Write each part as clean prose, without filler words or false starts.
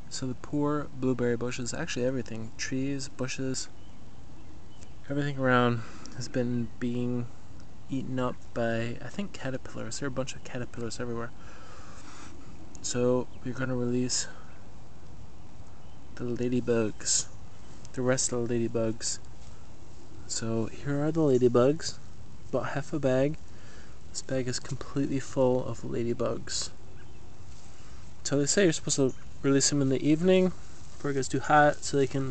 So the poor blueberry bushes, actually everything, trees, bushes, everything around has been being eaten up by, I think, caterpillars. There are a bunch of caterpillars everywhere. So we're going to release the ladybugs, the rest of the ladybugs. So here are the ladybugs, about half a bag. This bag is completely full of ladybugs. So they say you're supposed to release them in the evening before it gets too hot so they can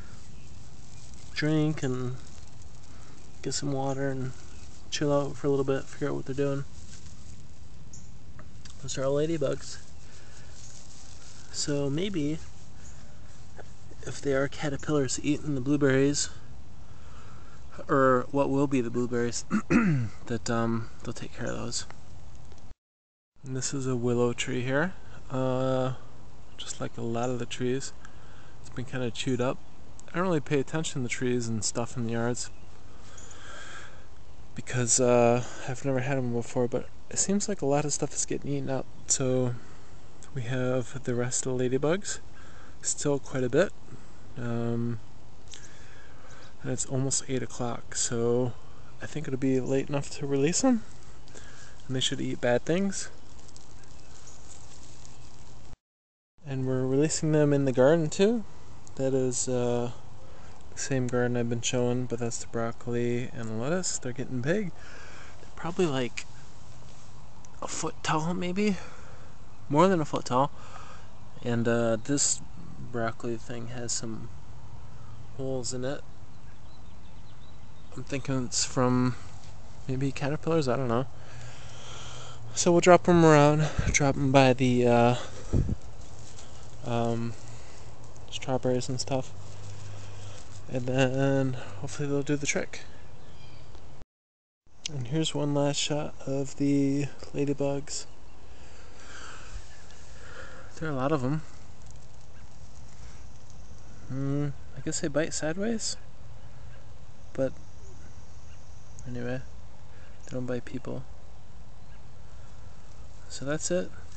drink and get some water and chill out for a little bit, figure out what they're doing. Those are all ladybugs. So maybe if they are caterpillars eating the blueberries, or what will be the blueberries, that they'll take care of those. And this is a willow tree here. Just like a lot of the trees, it's been kind of chewed up. I don't really pay attention to trees and stuff in the yards because I've never had them before, but it seems like a lot of stuff is getting eaten up. So we have the rest of the ladybugs, still quite a bit. And it's almost 8 o'clock, so I think it'll be late enough to release them, and they should eat bad things. And we're releasing them in the garden too. That is the same garden I've been showing, but that's the broccoli and the lettuce. They're getting big. They're probably like a foot tall, maybe more than a foot tall. And this broccoli thing has some holes in it. I'm thinking it's from maybe caterpillars, I don't know. So we'll drop them around, drop them by the strawberries and stuff, and then hopefully they'll do the trick. And here's one last shot of the ladybugs. There are a lot of them. I guess they bite sideways, but anyway, they don't bite people. So that's it.